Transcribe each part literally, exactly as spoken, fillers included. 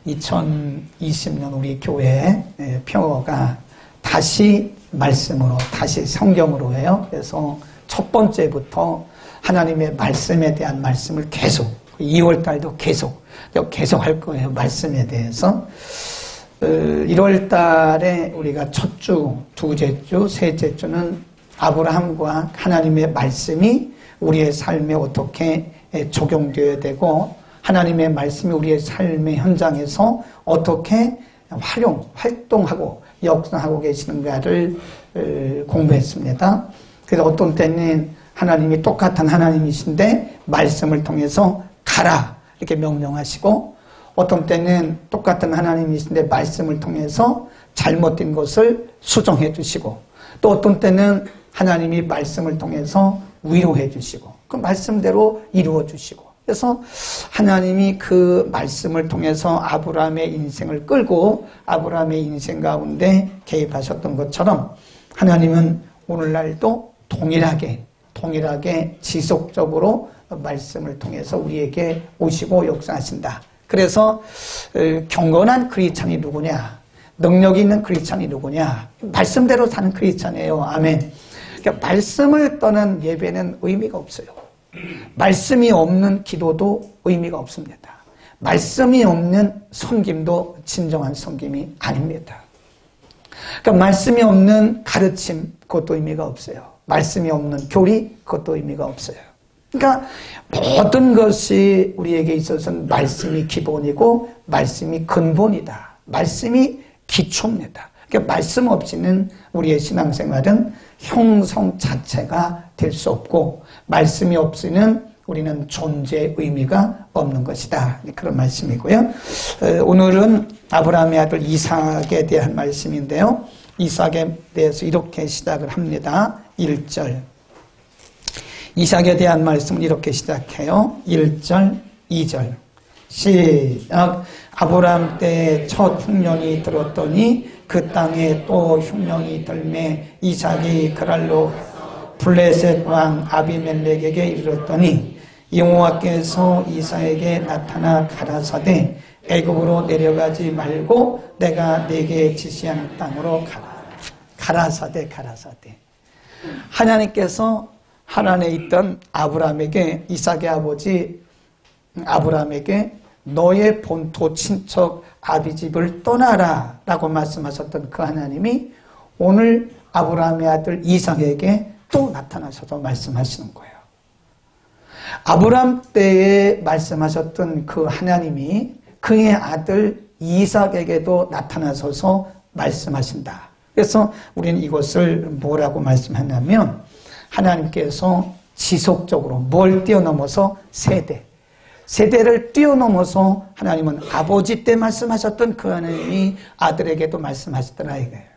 이천이십 년 우리 교회 표어가 다시 말씀으로, 다시 성경으로 해요. 그래서 첫 번째부터 하나님의 말씀에 대한 말씀을 계속, 이월 달도 계속, 계속 할 거예요. 말씀에 대해서. 일월 달에 우리가 첫 주, 두째 주, 셋째 주는 아브라함과 하나님의 말씀이 우리의 삶에 어떻게 적용되어야 되고, 하나님의 말씀이 우리의 삶의 현장에서 어떻게 활용, 활동하고 역사하고 계시는가를 공부했습니다. 그래서 어떤 때는 하나님이 똑같은 하나님이신데 말씀을 통해서 가라 이렇게 명령하시고, 어떤 때는 똑같은 하나님이신데 말씀을 통해서 잘못된 것을 수정해 주시고, 또 어떤 때는 하나님이 말씀을 통해서 위로해 주시고, 그 말씀대로 이루어 주시고, 그래서 하나님이 그 말씀을 통해서 아브라함의 인생을 끌고 아브라함의 인생 가운데 개입하셨던 것처럼 하나님은 오늘날도 동일하게 동일하게 지속적으로 말씀을 통해서 우리에게 오시고 역사하신다. 그래서 경건한 크리스찬이 누구냐, 능력 있는 크리스찬이 누구냐, 말씀대로 사는 크리스찬이에요. 아멘. 그러니까 말씀을 떠난 예배는 의미가 없어요. 말씀이 없는 기도도 의미가 없습니다. 말씀이 없는 섬김도 진정한 섬김이 아닙니다. 그러니까 말씀이 없는 가르침, 그것도 의미가 없어요. 말씀이 없는 교리, 그것도 의미가 없어요. 그러니까 모든 것이 우리에게 있어서는 말씀이 기본이고 말씀이 근본이다. 말씀이 기초입니다. 그러니까 말씀 없이는 우리의 신앙생활은 형성 자체가 될 수 없고, 말씀이 없이는 우리는 존재의 의미가 없는 것이다. 그런 말씀이고요. 오늘은 아브라함의 아들 이삭에 대한 말씀인데요. 이삭에 대해서 이렇게 시작을 합니다. 일 절. 이삭에 대한 말씀을 이렇게 시작해요. 일 절, 이 절. 시작. 아브라함 때 첫 흉년이 들었더니 그 땅에 또 흉년이 들매 이삭이 그랄로 블레셋 왕 아비멜렉에게 이르렀더니 여호와께서 이삭에게 나타나 가라사대 애굽으로 내려가지 말고 내가 네게 지시한 땅으로 가라. 가라사대 가라사대. 하나님께서 하란에 있던 아브라함에게, 이삭의 아버지 아브라함에게 너의 본토 친척 아비집을 떠나라 라고 말씀하셨던 그 하나님이 오늘 아브라함의 아들 이삭에게 또 나타나셔서 말씀하시는 거예요. 아브라함 때에 말씀하셨던 그 하나님이 그의 아들 이삭에게도 나타나셔서 말씀하신다. 그래서 우리는 이것을 뭐라고 말씀하냐면, 하나님께서 지속적으로 뭘 뛰어넘어서 세대, 세대를 뛰어넘어서 하나님은 아버지 때 말씀하셨던 그 하나님이 아들에게도 말씀하시더라 이거예요.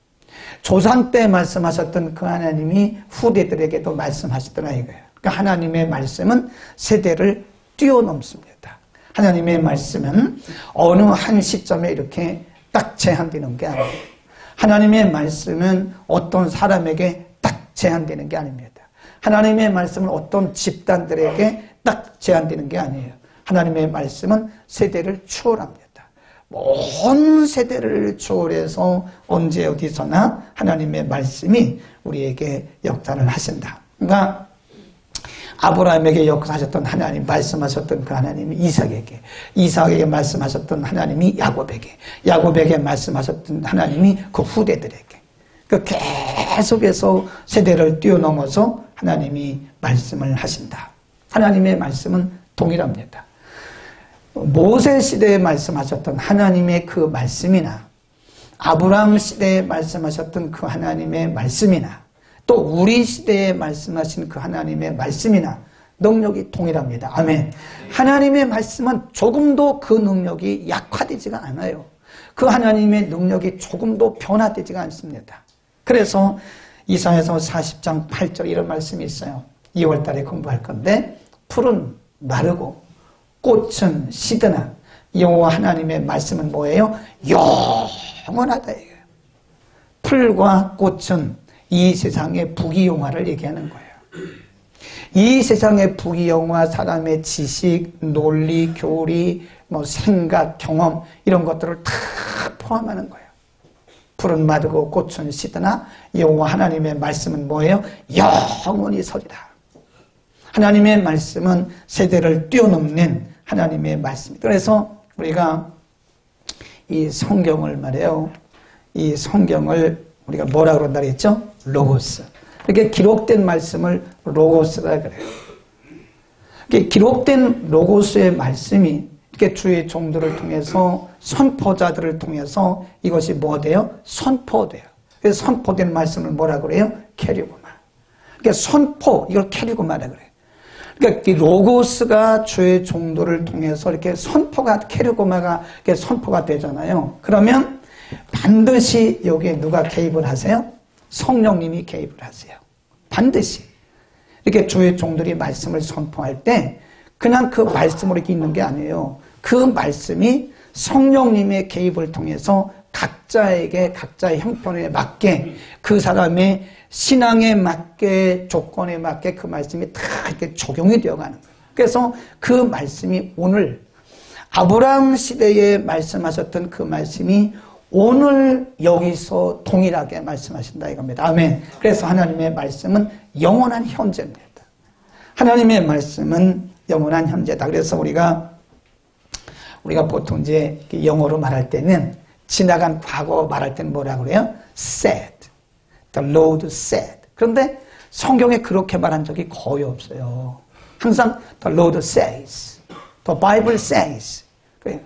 조상 때 말씀하셨던 그 하나님이 후대들에게도 말씀하시더라 이거예요. 그러니까 하나님의 말씀은 세대를 뛰어넘습니다. 하나님의 말씀은 어느 한 시점에 이렇게 딱 제한되는 게 아니에요. 하나님의 말씀은 어떤 사람에게 딱 제한되는 게 아닙니다. 하나님의 말씀은 어떤 집단들에게 딱 제한되는 게 아니에요. 하나님의 말씀은 세대를 초월합니다. 먼 세대를 초월해서 언제 어디서나 하나님의 말씀이 우리에게 역사를 하신다. 그러니까 아브라함에게 역사하셨던 하나님, 말씀하셨던 그 하나님이 이삭에게, 이삭에게 말씀하셨던 하나님이 야곱에게, 야곱에게 말씀하셨던 하나님이 그 후대들에게, 그 계속해서 세대를 뛰어넘어서 하나님이 말씀을 하신다. 하나님의 말씀은 동일합니다. 모세 시대에 말씀하셨던 하나님의 그 말씀이나 아브라함 시대에 말씀하셨던 그 하나님의 말씀이나 또 우리 시대에 말씀하신 그 하나님의 말씀이나 능력이 동일합니다. 아멘. 하나님의 말씀은 조금도 그 능력이 약화되지가 않아요. 그 하나님의 능력이 조금도 변화되지가 않습니다. 그래서 이사야서 사십 장 팔 절 이런 말씀이 있어요. 이월 달에 공부할 건데, 풀은 마르고 꽃은 시드나 여호와 하나님의 말씀은 뭐예요? 영원하다 이거예요. 풀과 꽃은 이 세상의 부귀영화를 얘기하는 거예요. 이 세상의 부귀영화, 사람의 지식, 논리, 교리, 뭐 생각, 경험 이런 것들을 다 포함하는 거예요. 푸른 마르고 꽃은 시드나 여호와 하나님의 말씀은 뭐예요? 영원히 서리라. 하나님의 말씀은 세대를 뛰어넘는 하나님의 말씀입니다. 그래서 우리가 이 성경을 말해요. 이 성경을 우리가 뭐라 그런다 그랬죠? 로고스. 이렇게 기록된 말씀을 로고스라 그래요. 이렇게 기록된 로고스의 말씀이 이렇게 주의 종들을 통해서 선포자들을 통해서 이것이 뭐 돼요? 선포돼요. 그래서 선포된 말씀을 뭐라 그래요? 캐리고마. 그러니까 선포, 이걸 캐리고마라 그래요. 그러니까 이 로고스가 주의 종들을 통해서 이렇게 선포가, 캐리고마가 이렇게 선포가 되잖아요. 그러면 반드시 여기에 누가 개입을 하세요? 성령님이 개입을 하세요. 반드시. 이렇게 주의 종들이 말씀을 선포할 때 그냥 그 말씀으로 이렇게 있는 게 아니에요. 그 말씀이 성령님의 개입을 통해서 각자에게 각자의 형편에 맞게 그 사람의 신앙에 맞게 조건에 맞게 그 말씀이 다 이렇게 적용이 되어가는 거예요. 그래서 그 말씀이 오늘 아브라함 시대에 말씀하셨던 그 말씀이 오늘 여기서 동일하게 말씀하신다 이겁니다. 아멘. 그래서 하나님의 말씀은 영원한 현재입니다. 하나님의 말씀은 영원한 현재다. 그래서 우리가 우리가 보통 이제 영어로 말할 때는 지나간 과거 말할 때는 뭐라 그래요? said. The Lord said. 그런데 성경에 그렇게 말한 적이 거의 없어요. 항상 the Lord says. The Bible says. 그래요.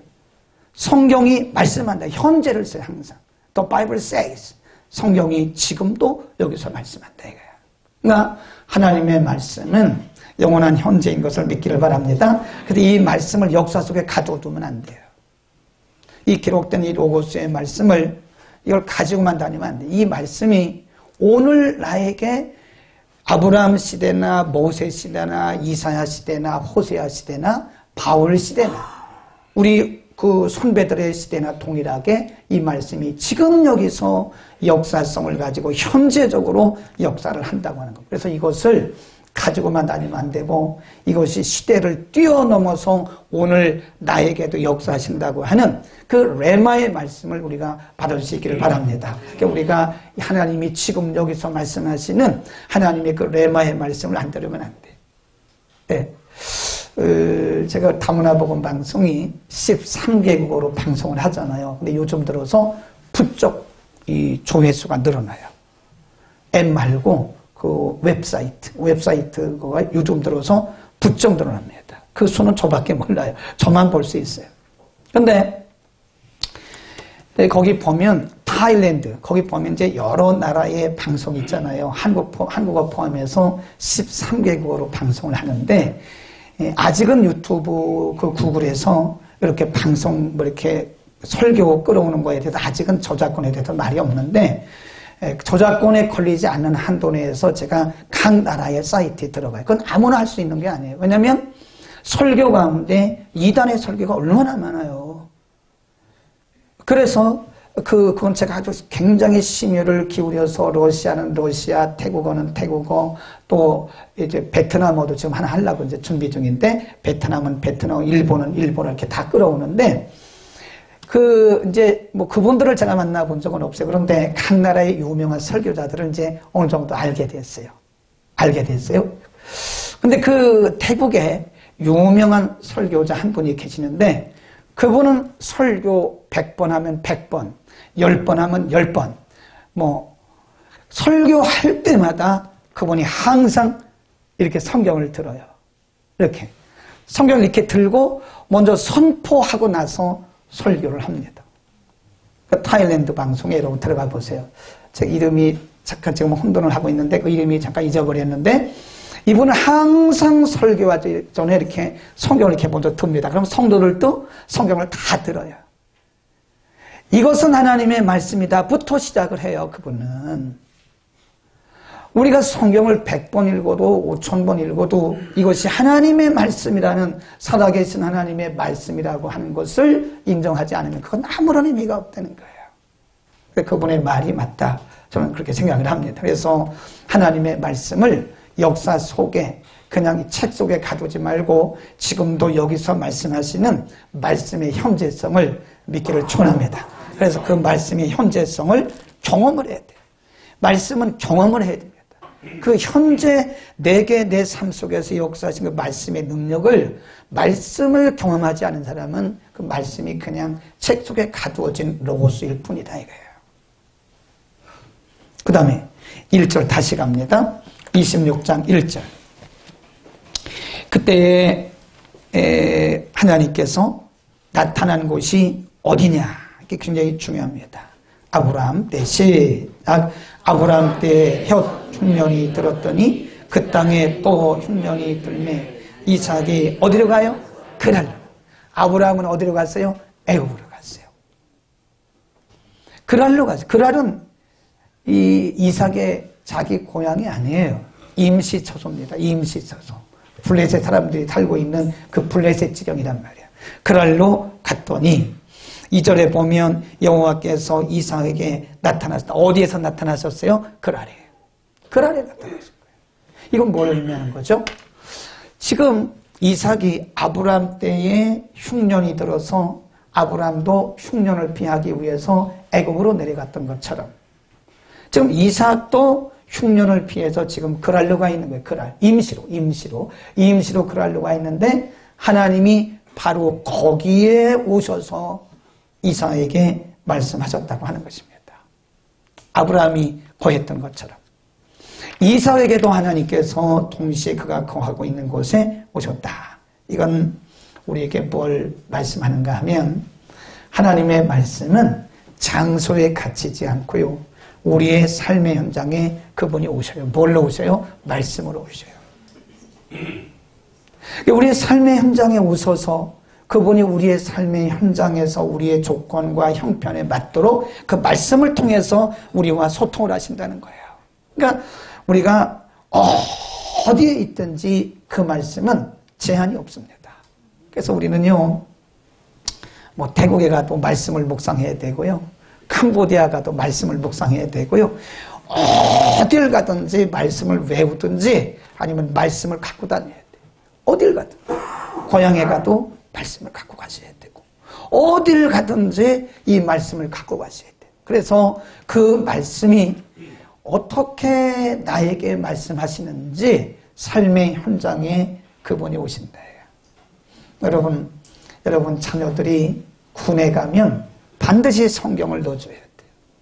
성경이 말씀한다. 현재를 써요, 항상. The Bible says. 성경이 지금도 여기서 말씀한다, 이거예요. 그러니까 하나님의 말씀은 영원한 현재인 것을 믿기를 바랍니다. 그런데 이 말씀을 역사 속에 가져두면 안 돼요. 이 기록된 이 로고스의 말씀을 이걸 가지고만 다니면 안 돼요. 이 말씀이 오늘 나에게 아브라함 시대나 모세 시대나 이사야 시대나 호세아 시대나 바울 시대나 우리 그 선배들의 시대나 동일하게 이 말씀이 지금 여기서 역사성을 가지고 현재적으로 역사를 한다고 하는 겁니다. 그래서 이것을 가지고만 다니면 안 되고 이것이 시대를 뛰어넘어서 오늘 나에게도 역사하신다고 하는 그 레마의 말씀을 우리가 받을 수 있기를 바랍니다. 그러니까 우리가 하나님이 지금 여기서 말씀하시는 하나님의 그 레마의 말씀을 안 들으면 안 돼. 네. 어, 제가 다문화복음 방송이 십삼 개국어로 방송을 하잖아요. 근데 요즘 들어서 부쩍 이 조회수가 늘어나요. 앱 말고 그 웹사이트, 웹사이트가 요즘 들어서 부쩍 늘어납니다. 그 수는 저밖에 몰라요. 저만 볼 수 있어요. 근데 거기 보면 타일랜드, 거기 보면 이제 여러 나라의 방송이 있잖아요. 한국, 한국어 포함해서 십삼 개국어로 방송을 하는데 아직은 유튜브 그 구글에서 이렇게 방송 뭐 이렇게 설교 끌어오는 거에 대해서 아직은 저작권에 대해서 말이 없는데 저작권에 걸리지 않는 한도 내에서 제가 각 나라의 사이트에 들어가요. 그건 아무나 할 수 있는 게 아니에요. 왜냐하면 설교 가운데 이단의 설교가 얼마나 많아요. 그래서 그, 그건 제가 아주 굉장히 심혈을 기울여서 러시아는 러시아, 태국어는 태국어, 또 이제 베트남어도 지금 하나 하려고 이제 준비 중인데 베트남은 베트남, 일본은 일본어 이렇게 다 끌어오는데 그, 이제, 뭐, 그분들을 제가 만나본 적은 없어요. 그런데 각 나라의 유명한 설교자들을 이제 어느 정도 알게 됐어요. 알게 됐어요. 근데 그 태국에 유명한 설교자 한 분이 계시는데 그분은 설교 백 번 하면 백 번, 십 번 하면 십 번, 뭐, 설교할 때마다 그분이 항상 이렇게 성경을 들어요. 이렇게. 성경을 이렇게 들고 먼저 선포하고 나서 설교를 합니다. 그 타일랜드 방송에 여러분 들어가 보세요. 제 이름이 잠깐 지금 혼돈을 하고 있는데 그 이름이 잠깐 잊어버렸는데 이분은 항상 설교하기 전에 이렇게 성경을 이렇게 먼저 듭니다. 그럼 성도들도 성경을 다 들어요. 이것은 하나님의 말씀이다부터 시작을 해요. 그분은. 우리가 성경을 백 번 읽어도 오천 번 읽어도 이것이 하나님의 말씀이라는 살아계신 하나님의 말씀이라고 하는 것을 인정하지 않으면 그건 아무런 의미가 없다는 거예요. 그분의 말이 맞다. 저는 그렇게 생각을 합니다. 그래서 하나님의 말씀을 역사 속에 그냥 책 속에 가두지 말고 지금도 여기서 말씀하시는 말씀의 현재성을 믿기를 축원합니다. 그래서 그 말씀의 현재성을 경험을 해야 돼요. 말씀은 경험을 해야 됩니다. 그 현재 내게 내 삶 속에서 역사하신 그 말씀의 능력을 말씀을 경험하지 않은 사람은 그 말씀이 그냥 책 속에 가두어진 로고스일 뿐이다 이거예요. 그 다음에 일 절 다시 갑니다. 이십육 장 일 절. 그때 하나님께서 나타난 곳이 어디냐? 이게 굉장히 중요합니다. 아브라함 때 시작. 아브라함 때 혓 흉년이 들었더니 그 땅에 또 흉년이 들매 이삭이 어디로 가요? 그랄로. 아브라함은 어디로 갔어요? 애굽으로 갔어요. 그랄로 갔어요. 그랄은 이 이삭의 자기 고향이 아니에요. 임시 처소입니다. 임시 처소. 블레셋 사람들이 살고 있는 그 블레셋 지경이란 말이에요. 그랄로 갔더니 이 절에 보면 여호와께서 이삭에게 나타났다. 어디에서 나타나셨어요? 그랄에. 그랄에 나타나신 거예요. 이건 뭘 의미하는 거죠? 지금 이삭이 아브라함 때에 흉년이 들어서 아브라함도 흉년을 피하기 위해서 애굽으로 내려갔던 것처럼 지금 이삭도 흉년을 피해서 지금 그랄로 가 있는 거예요. 그랄. 임시로, 임시로. 임시로 그랄로 가 있는데 하나님이 바로 거기에 오셔서 이삭에게 말씀하셨다고 하는 것입니다. 아브라함이 거했던 것처럼. 이삭에게도 하나님께서 동시에 그가 거하고 있는 곳에 오셨다. 이건 우리에게 뭘 말씀하는가 하면 하나님의 말씀은 장소에 갇히지 않고요. 우리의 삶의 현장에 그분이 오셔요. 뭘로 오셔요? 말씀으로 오셔요. 우리의 삶의 현장에 오셔서 그분이 우리의 삶의 현장에서 우리의 조건과 형편에 맞도록 그 말씀을 통해서 우리와 소통을 하신다는 거예요. 그러니까 우리가 어디에 있든지 그 말씀은 제한이 없습니다. 그래서 우리는요, 뭐 태국에 가도 말씀을 묵상해야 되고요. 캄보디아 가도 말씀을 묵상해야 되고요. 어딜 가든지 말씀을 외우든지 아니면 말씀을 갖고 다녀야 돼요. 어딜 가든. 고향에 가도 말씀을 갖고 가셔야 되고 어딜 가든지 이 말씀을 갖고 가셔야 돼요. 그래서 그 말씀이 어떻게 나에게 말씀하시는지 삶의 현장에 그분이 오신다. 여러분, 여러분 자녀들이 군에 가면 반드시 성경을 넣어줘야 돼요.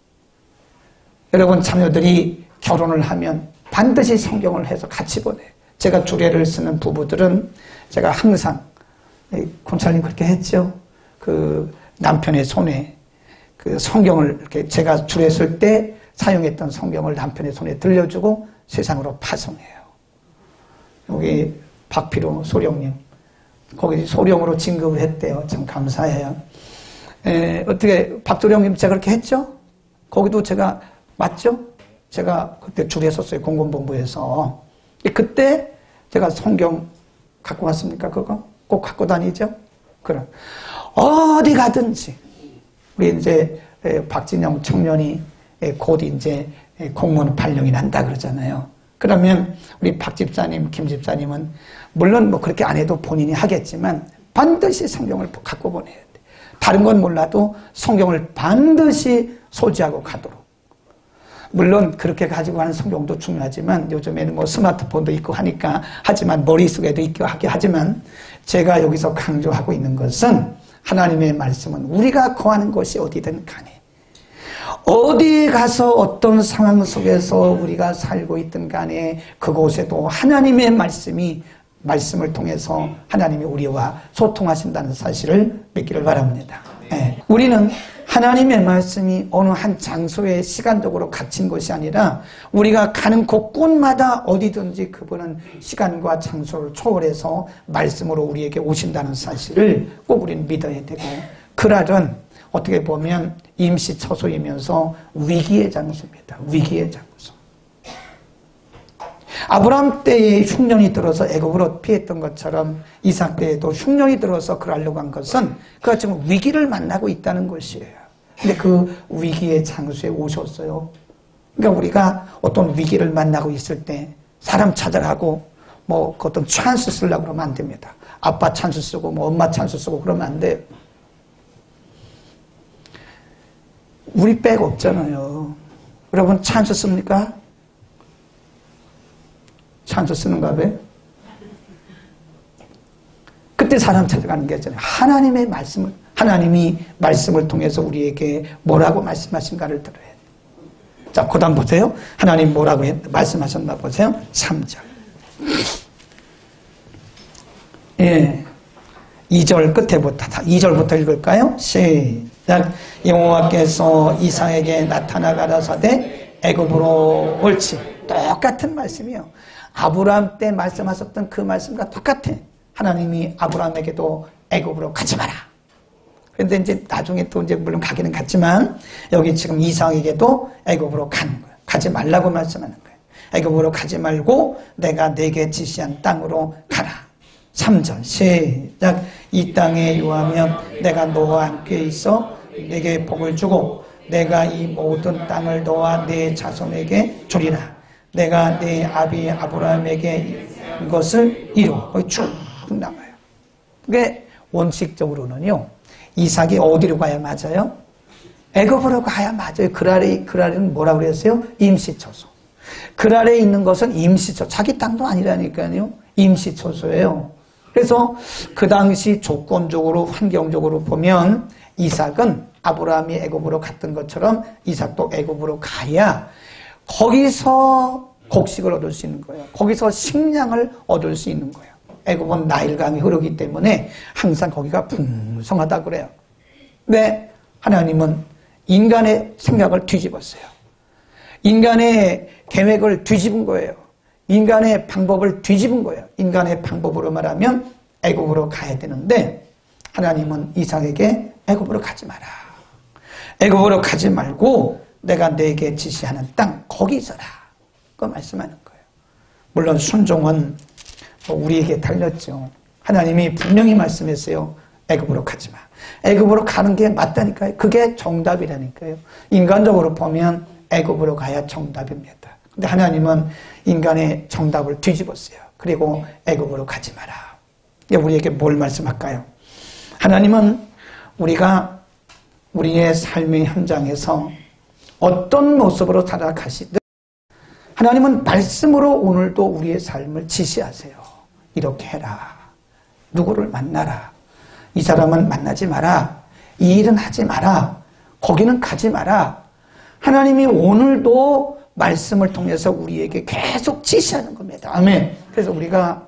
여러분 자녀들이 결혼을 하면 반드시 성경을 해서 같이 보내요. 제가 주례를 쓰는 부부들은 제가 항상 권찰님 그렇게 했죠. 그 남편의 손에 그 성경을 이렇게 제가 주례 쓸 때 사용했던 성경을 남편의 손에 들려주고 세상으로 파송해요. 여기 박피로 소령님 거기 소령으로 진급을 했대요. 참 감사해요. 에, 어떻게 박조령님 제가 그렇게 했죠? 거기도 제가 맞죠? 제가 그때 주례 썼어요. 공군본부에서. 그때 제가 성경 갖고 왔습니까? 그거 꼭 갖고 다니죠? 그럼 어디 가든지 우리 이제 박진영 청년이 곧 이제 공무원 발령이 난다 그러잖아요. 그러면 우리 박 집사님, 김 집사님은 물론 뭐 그렇게 안 해도 본인이 하겠지만 반드시 성경을 갖고 보내야 돼. 다른 건 몰라도 성경을 반드시 소지하고 가도록. 물론 그렇게 가지고 가는 성경도 중요하지만 요즘에는 뭐 스마트폰도 있고 하니까 하지만 머릿속에도 있고 하게 하지만 제가 여기서 강조하고 있는 것은 하나님의 말씀은 우리가 거하는 곳이 어디든 간에 어디 가서 어떤 상황 속에서 우리가 살고 있든 간에 그곳에도 하나님의 말씀이 말씀을 통해서 하나님이 우리와 소통하신다는 사실을 믿기를 바랍니다. 네. 우리는 하나님의 말씀이 어느 한 장소에 시간적으로 갇힌 것이 아니라 우리가 가는 곳곳마다 어디든지 그분은 시간과 장소를 초월해서 말씀으로 우리에게 오신다는 사실을 꼭 우리는 믿어야 되고 그랄은 어떻게 보면 임시 처소이면서 위기의 장소입니다. 위기의 장소. 아브라함 때에 흉년이 들어서 애굽으로 피했던 것처럼 이삭 때에도 흉년이 들어서 그랄로 간 것은 그가 지금 위기를 만나고 있다는 것이에요. 근데 그 위기의 장소에 오셨어요. 그러니까 우리가 어떤 위기를 만나고 있을 때 사람 찾아가고 뭐 그 어떤 찬스 쓰려고 그러면 안 됩니다. 아빠 찬스 쓰고 뭐 엄마 찬스 쓰고 그러면 안 돼요. 우리 백 없잖아요. 여러분 찬스 씁니까? 찬스 쓰는가 봐요? 그때 사람 찾아가는 게 있잖아요. 하나님의 말씀을, 하나님이 말씀을 통해서 우리에게 뭐라고 말씀하신가를 들어야 돼요. 자, 그 다음 보세요. 하나님 뭐라고 말씀하셨나 보세요. 삼 절. 예. 이 절 끝에부터, 이 절부터 읽을까요? 시작. 여호와께서 이삭에게 나타나 가라사대 애굽으로 옳지. 똑같은 말씀이에요. 아브라함 때 말씀하셨던 그 말씀과 똑같아. 하나님이 아브라함에게도 애굽으로 가지 마라. 그런데 이제 나중에 또 이제 물론 가기는 갔지만 여기 지금 이삭에게도 애굽으로 가는 거예요. 가지 말라고 말씀하는 거예요. 애굽으로 가지 말고 내가 내게 지시한 땅으로 가라. 삼 절 시작. 이 땅에 유하면 내가 너와 함께 있어 내게 복을 주고 내가 이 모든 땅을 너와 내 자손에게 주리라. 내가 내 아비 아브라함에게 이것을 이루어. 거기 쭉 나와요. 그게 원칙적으로는요. 이삭이 어디로 가야 맞아요? 애굽으로 가야 맞아요. 그 아래, 그 아래는 뭐라고 그랬어요? 임시초소. 그 아래에 있는 것은 임시초소. 자기 땅도 아니라니까요. 임시초소예요. 그래서 그 당시 조건적으로 환경적으로 보면 이삭은 아브라함이 애굽으로 갔던 것처럼 이삭도 애굽으로 가야 거기서 곡식을 얻을 수 있는 거예요. 거기서 식량을 얻을 수 있는 거예요. 애굽은 나일강이 흐르기 때문에 항상 거기가 풍성하다 그래요. 근데 하나님은 인간의 생각을 뒤집었어요. 인간의 계획을 뒤집은 거예요. 인간의 방법을 뒤집은 거예요. 인간의 방법으로 말하면 애굽으로 가야 되는데 하나님은 이삭에게 애굽으로 가지 마라. 애굽으로 가지 말고 내가 내게 지시하는 땅 거기 있어라. 그 말씀하는 거예요. 물론 순종은 우리에게 달렸죠. 하나님이 분명히 말씀했어요. 애굽으로 가지 마. 애굽으로 가는 게 맞다니까요. 그게 정답이라니까요. 인간적으로 보면 애굽으로 가야 정답입니다. 근데 하나님은 인간의 정답을 뒤집었어요. 그리고 애굽으로 가지 마라. 우리에게 뭘 말씀할까요? 하나님은 우리가 우리의 삶의 현장에서 어떤 모습으로 살아가시든 하나님은 말씀으로 오늘도 우리의 삶을 지시하세요. 이렇게 해라. 누구를 만나라. 이 사람은 만나지 마라. 이 일은 하지 마라. 거기는 가지 마라. 하나님이 오늘도 말씀을 통해서 우리에게 계속 지시하는 겁니다. 아멘. 그래서 우리가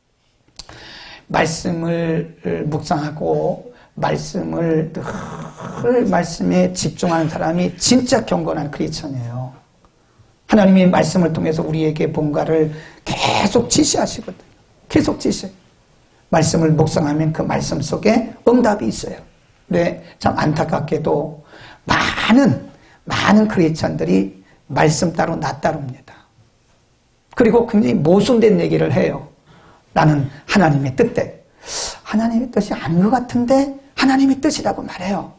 말씀을 묵상하고 말씀을 늘 말씀에 집중하는 사람이 진짜 경건한 크리스천이에요. 하나님이 말씀을 통해서 우리에게 뭔가를 계속 지시하시거든요. 계속 지시. 말씀을 묵상하면 그 말씀 속에 응답이 있어요. 근데 참 안타깝게도 많은 많은 크리스천들이 말씀 따로 나 따릅니다. 그리고 굉장히 모순된 얘기를 해요. 나는 하나님의 뜻대로. 하나님의 뜻이 아닌 것 같은데 하나님의 뜻이라고 말해요.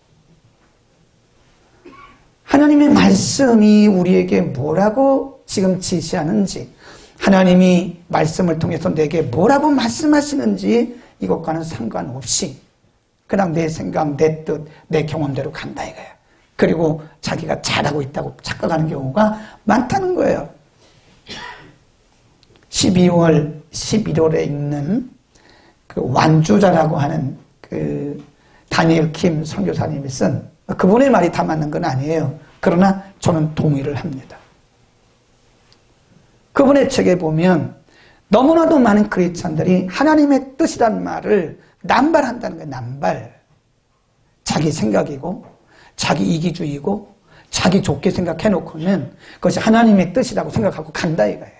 하나님의 말씀이 우리에게 뭐라고 지금 지시하는지, 하나님이 말씀을 통해서 내게 뭐라고 말씀하시는지 이것과는 상관없이 그냥 내 생각, 내 뜻, 내 경험대로 간다 이거예요. 그리고 자기가 잘하고 있다고 착각하는 경우가 많다는 거예요. 십이월, 십일월에 있는 그 완주자라고 하는 그 다니엘 킴 선교사님이 쓴, 그분의 말이 다 맞는 건 아니에요. 그러나 저는 동의를 합니다. 그분의 책에 보면 너무나도 많은 크리스천들이 하나님의 뜻이란 말을 남발한다는 거예요. 남발. 자기 생각이고 자기 이기주의고 자기 좋게 생각해놓고는 그것이 하나님의 뜻이라고 생각하고 간다 이거예요.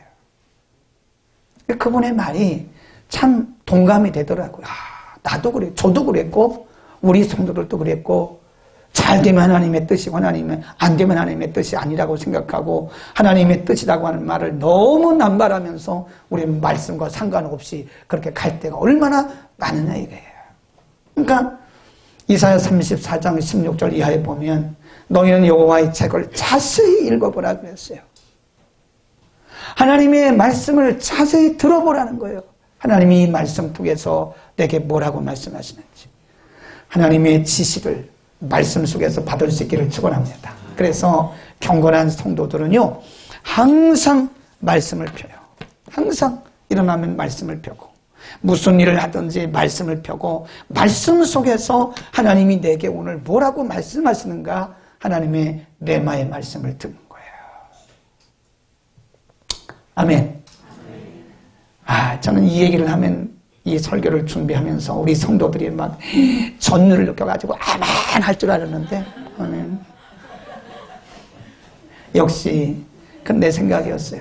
그분의 말이 참 동감이 되더라고요. 아, 나도 그래, 저도 그랬고 우리 성도들도 그랬고 잘 되면 하나님의 뜻이고 하나님은 안 되면 하나님의 뜻이 아니라고 생각하고 하나님의 뜻이라고 하는 말을 너무 남발하면서 우리는 말씀과 상관없이 그렇게 갈 때가 얼마나 많으냐 이거예요. 그러니까 이사야 삼십사 장 십육 절 이하에 보면 너희는 여호와의 책을 자세히 읽어보라 그랬어요. 하나님의 말씀을 자세히 들어보라는 거예요. 하나님이 이 말씀 통해서 내게 뭐라고 말씀하시는지. 하나님의 지식을 말씀 속에서 받을 수 있기를 축원합니다. 그래서 경건한 성도들은요, 항상 말씀을 펴요. 항상 일어나면 말씀을 펴고, 무슨 일을 하든지 말씀을 펴고, 말씀 속에서 하나님이 내게 오늘 뭐라고 말씀하시는가, 하나님의 레마의 말씀을 듣는 거예요. 아멘. 아, 저는 이 얘기를 하면, 이 설교를 준비하면서 우리 성도들이 막 전율을 느껴가지고 아멘 할 줄 알았는데, 아멘. 역시 그건 내 생각이었어요.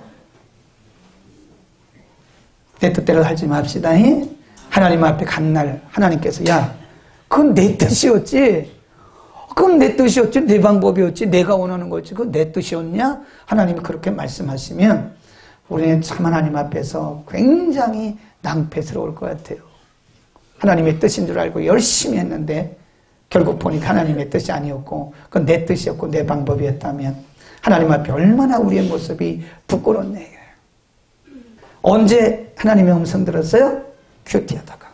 내 뜻대로 살지 맙시다. 하나님 앞에 간 날 하나님께서 야, 그건 내 뜻이었지. 그건 내 뜻이었지. 내 방법이었지. 내가 원하는 거지. 그건 내 뜻이었냐? 하나님이 그렇게 말씀하시면 우리는 참 하나님 앞에서 굉장히 낭패스러울 것 같아요. 하나님의 뜻인 줄 알고 열심히 했는데 결국 보니까 하나님의 뜻이 아니었고 그건 내 뜻이었고 내 방법이었다면 하나님 앞에 얼마나 우리의 모습이 부끄럽네. 언제 하나님의 음성 들었어요? 큐티하다가.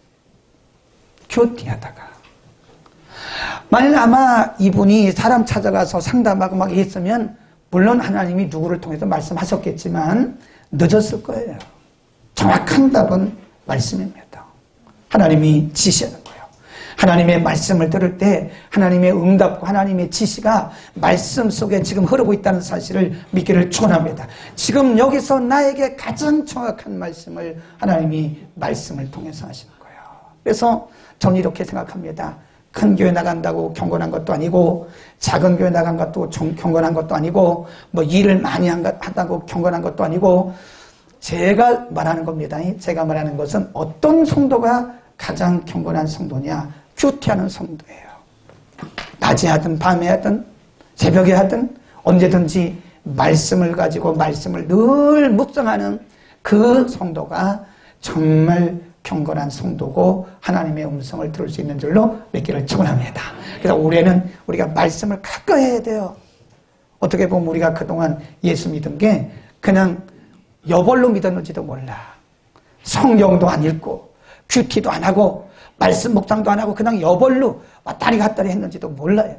큐티하다가. 만일 아마 이분이 사람 찾아가서 상담하고 막 했으면 물론 하나님이 누구를 통해서 말씀하셨겠지만 늦었을 거예요. 정확한 답은 말씀입니다. 하나님이 지시하는 거예요. 하나님의 말씀을 들을 때 하나님의 응답과 하나님의 지시가 말씀 속에 지금 흐르고 있다는 사실을 믿기를 축원합니다. 지금 여기서 나에게 가장 정확한 말씀을 하나님이 말씀을 통해서 하시는 거예요. 그래서 저는 이렇게 생각합니다. 큰 교회 나간다고 경건한 것도 아니고 작은 교회 나간 것도 경건한 것도 아니고 뭐 일을 많이 한다고 경건한 것도 아니고 제가 말하는 겁니다. 제가 말하는 것은 어떤 성도가 가장 경건한 성도냐? 큐티하는 성도예요. 낮에 하든 밤에 하든 새벽에 하든 언제든지 말씀을 가지고 말씀을 늘 묵상하는 그 성도가 정말 경건한 성도고 하나님의 음성을 들을 수 있는 줄로 믿기를 축원합니다. 그래서 올해는 우리가 말씀을 가까이 해야 돼요. 어떻게 보면 우리가 그동안 예수 믿은 게 그냥 여벌로 믿었는지도 몰라. 성경도 안 읽고 큐티도 안 하고 말씀 묵상도 안 하고 그냥 여벌로 왔다리 갔다리 했는지도 몰라요.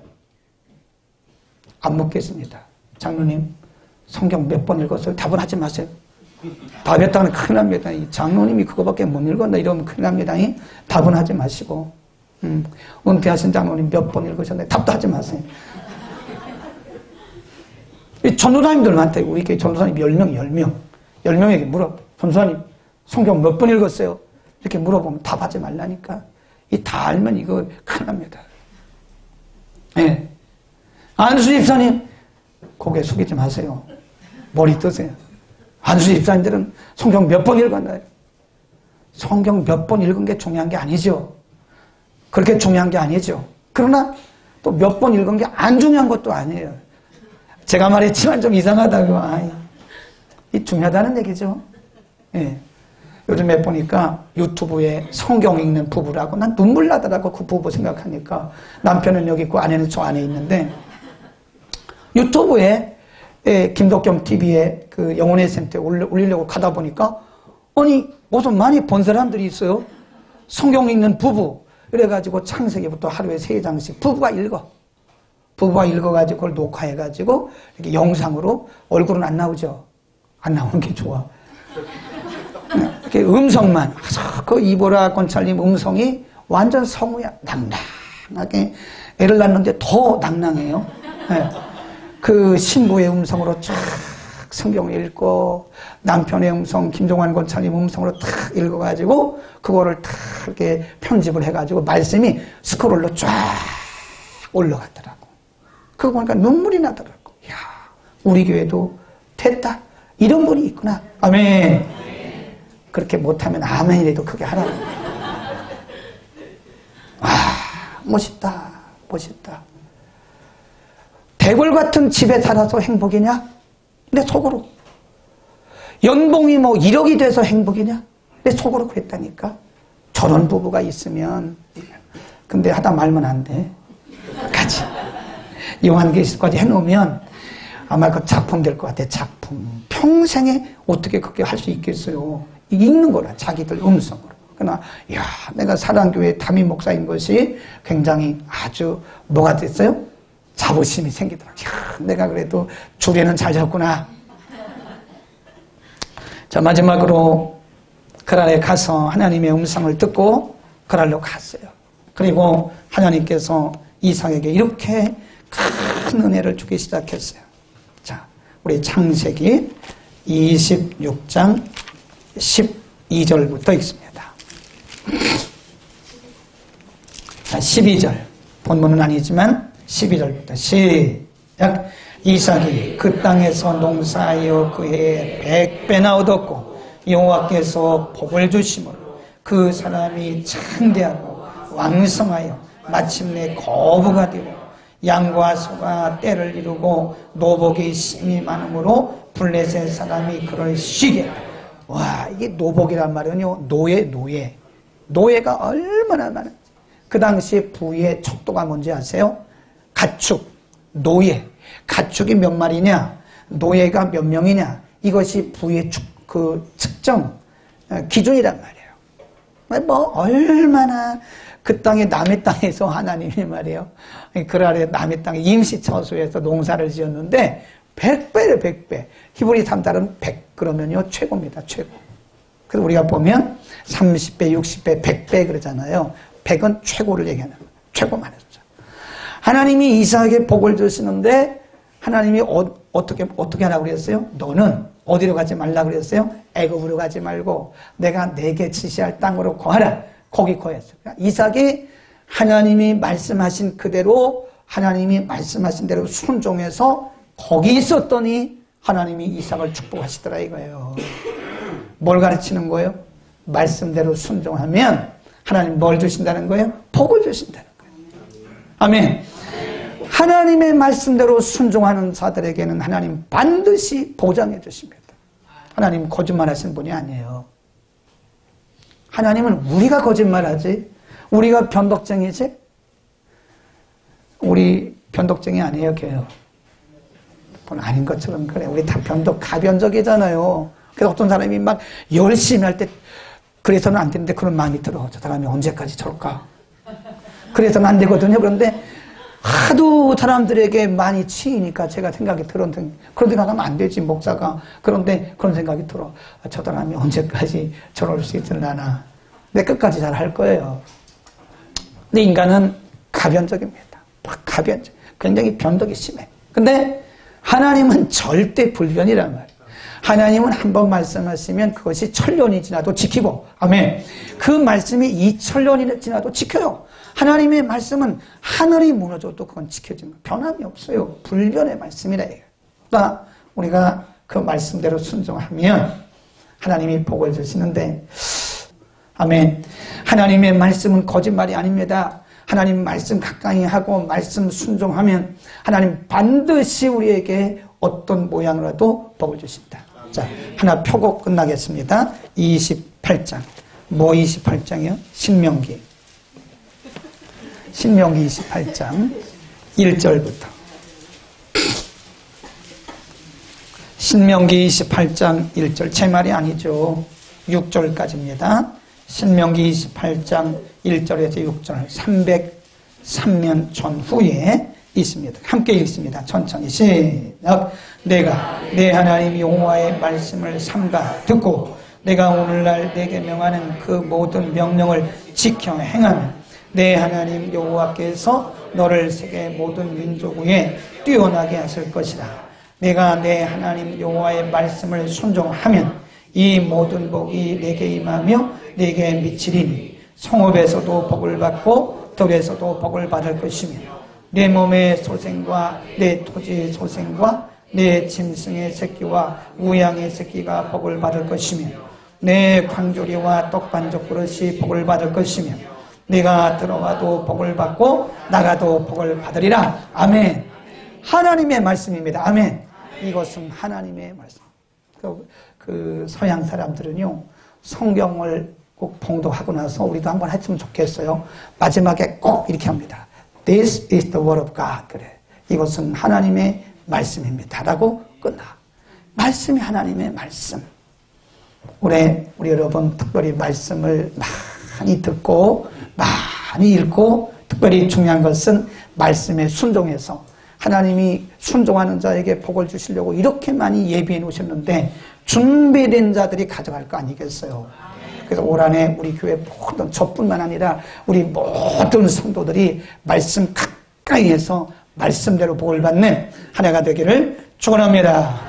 안 묻겠습니다. 장로님 성경 몇 번 읽었어요? 답은 하지 마세요. 답했다면 큰일 납니다. 이 장로님이 그거밖에 못 읽었나 이러면 큰일 납니다. 답은 하지 마시고 음, 은퇴하신 장로님 몇 번 읽으셨나요? 답도 하지 마세요. 이 전도사님들한테 우리 교회 전도사님 열 명, 열 명 열 명에게 물어. 전도사님 성경 몇 번 읽었어요? 이렇게 물어보면 답하지 말라니까. 이 다 알면 이거 큰일 납니다. 네. 안수 집사님 고개 숙이지 마세요. 머리 뜨세요. 안수 집사님들은 성경 몇 번 읽었나요? 성경 몇 번 읽은 게 중요한 게 아니죠. 그렇게 중요한 게 아니죠. 그러나 또 몇 번 읽은 게 안 중요한 것도 아니에요. 제가 말했지만 좀 이상하다고. 아이, 이 중요하다는 얘기죠. 예. 요즘에 보니까 유튜브에 성경 읽는 부부라고 난 눈물 나더라고. 그 부부 생각하니까. 남편은 여기 있고 아내는 저 안에 있는데 유튜브에 예, 김덕경 티비에 그 영혼의 센터에 올리려고 가다 보니까 아니 무슨 많이 본 사람들이 있어요. 성경 읽는 부부. 그래가지고 창세기부터 하루에 세 장씩 부부가 읽어. 부부가 읽어가지고 그걸 녹화해가지고 이렇게 영상으로 얼굴은 안 나오죠. 안 나오는 게 좋아. 이렇게 음성만. 그 이보라 권찰님 음성이 완전 성우야. 낭낭하게 애를 낳는데 더 낭낭해요. 네. 그 신부의 음성으로 쫙 성경을 읽고 남편의 음성 김종환 권찰님 음성으로 탁 읽어가지고 그거를 탁 이렇게 편집을 해가지고 말씀이 스크롤로 쫙 올라갔더라고. 그거 보니까 눈물이 나더라고. 야, 우리 교회도 됐다. 이런 분이 있구나. 아멘. 그렇게 못하면 아멘이라도 크게 하라고. 아, 멋있다. 멋있다. 대궐 같은 집에 살아서 행복이냐? 내 속으로. 연봉이 뭐 일억이 돼서 행복이냐? 내 속으로 그랬다니까. 저런 부부가 있으면. 근데 하다 말면 안 돼. 같이. 요한계시까지 해놓으면 아마 그 작품 될 것 같아. 작품. 평생에 어떻게 그렇게 할 수 있겠어요. 읽는 거라, 자기들 음성으로. 그러나 야, 내가 사랑교회 담임 목사인 것이 굉장히 아주 뭐가 됐어요? 자부심이 생기더라고요. 야, 내가 그래도 주례는 잘 졌구나. 자, 마지막으로 그랄에 가서 하나님의 음성을 듣고 그랄로 갔어요. 그리고 하나님께서 이삭에게 이렇게 큰 은혜를 주기 시작했어요. 자, 우리 창세기 이십육 장 십이 절부터 읽습니다. 자, 십이 절. 본문은 아니지만 십이 절부터 시작. 이삭이 그 땅에서 농사하여 그 해에 백배나 얻었고 여호와께서 복을 주심으로 그 사람이 창대하고 왕성하여 마침내 거부가 되고 양과 소가 떼를 이루고 노복이 심히 많으므로 블레셋 사람이 그를 쉬게 했다. 와, 이게 노복이란 말은요, 노예, 노예. 노예가 얼마나 많은지. 그 당시에 부의 척도가 뭔지 아세요? 가축, 노예. 가축이 몇 마리냐, 노예가 몇 명이냐, 이것이 부의 축, 그 측정 기준이란 말이에요. 뭐 얼마나 그 땅에 남의 땅에서 하나님이 말이에요. 그랄에 남의 땅에 임시처소에서 농사를 지었는데 백 배를 백 배. 히브리 삼 달은 백 그러면요 최고입니다. 최고. 그래서 우리가 보면 삼십 배, 육십 배, 백 배 그러잖아요. 백은 최고를 얘기하는 거예요. 최고 많았죠. 하나님이 이삭에게 복을 주시는데 하나님이 어, 어떻게 어떻게 하라고 그랬어요? 너는 어디로 가지 말라고 그랬어요? 애굽으로 가지 말고 내가 내게 지시할 땅으로 거하라. 거기 거했어요. 그러니까 이삭이 하나님이 말씀하신 그대로 하나님이 말씀하신 대로 순종해서 거기 있었더니 하나님이 이삭을 축복하시더라 이거예요. 뭘 가르치는 거예요? 말씀대로 순종하면 하나님 뭘 주신다는 거예요? 복을 주신다는 거예요. 아멘. 하나님의 말씀대로 순종하는 자들에게는 하나님 반드시 보장해 주십니다. 하나님 거짓말하시는 분이 아니에요. 하나님은 우리가 거짓말하지, 우리가 변덕쟁이지, 우리 변덕쟁이 아니에요, 걔요. 아닌 것처럼 그래. 우리 다 변덕, 가변적이잖아요. 그래서 어떤 사람이 막 열심히 할 때 그래서는 안 되는데 그런 마음이 들어. 저 사람이 언제까지 저럴까? 그래서는 안 되거든요. 그런데 하도 사람들에게 많이 치이니까 제가 생각이 들었는데 그런 데 나가면 안 되지, 목사가. 그런데 그런 생각이 들어. 아, 저 사람이 언제까지 저럴 수 있으려나. 내 끝까지 잘 할 거예요. 근데 인간은 가변적입니다. 가변적. 굉장히 변덕이 심해. 근데 하나님은 절대 불변이란 말이에요. 하나님은 한번 말씀하시면 그것이 천년이 지나도 지키고, 아멘. 그 말씀이 이천년이 지나도 지켜요. 하나님의 말씀은 하늘이 무너져도 그건 지켜집니다. 변함이 없어요. 불변의 말씀이라 해요. 그러니까 우리가 그 말씀대로 순종하면 하나님이 복을 주시는데, 아멘. 하나님의 말씀은 거짓말이 아닙니다. 하나님 말씀 가까이 하고 말씀 순종하면 하나님 반드시 우리에게 어떤 모양으로도 복을 주신다. 자, 하나 펴고 끝나겠습니다. 이십팔 장. 뭐 이십팔 장이요? 신명기. 신명기 이십팔 장 일 절부터. 신명기 이십팔 장 일 절. 제 말이 아니죠. 육 절까지입니다. 신명기 이십팔 장 일 절에서 육 절. 삼백삼 년 전후에 있습니다. 함께 읽습니다. 천천히 시작. 내가 내 하나님 여호와의 말씀을 삼가 듣고 내가 오늘날 내게 명하는 그 모든 명령을 지켜 행하면 내 하나님 여호와께서 너를 세계 모든 민족 위에 뛰어나게 하실 것이다. 내가 내 하나님 여호와의 말씀을 순종하면 이 모든 복이 내게 임하며 내게 미치리니 성읍에서도 복을 받고 들에서도 복을 받을 것이며 내 몸의 소생과 내 토지의 소생과 내 짐승의 새끼와 우양의 새끼가 복을 받을 것이며 내 광조리와 떡반죽 그릇이 복을 받을 것이며 내가 들어가도 복을 받고 나가도 복을 받으리라. 아멘. 하나님의 말씀입니다. 아멘. 이것은 하나님의 말씀. 그, 그 서양 사람들은요 성경을 꼭 봉독하고 나서 우리도 한번 했으면 좋겠어요. 마지막에 꼭 이렇게 합니다. This is the word of God. 그래. 이것은 하나님의 말씀입니다 라고 끝나. 말씀이 하나님의 말씀. 올해 우리 여러분 특별히 말씀을 많이 듣고 많이 읽고, 특별히 중요한 것은 말씀에 순종해서 하나님이 순종하는 자에게 복을 주시려고 이렇게 많이 예비해 놓으셨는데 준비된 자들이 가져갈 거 아니겠어요? 그래서 올 한해 우리 교회 모든 저뿐만 아니라 우리 모든 성도들이 말씀 가까이에서 말씀대로 복을 받는 한 해가 되기를 축원합니다.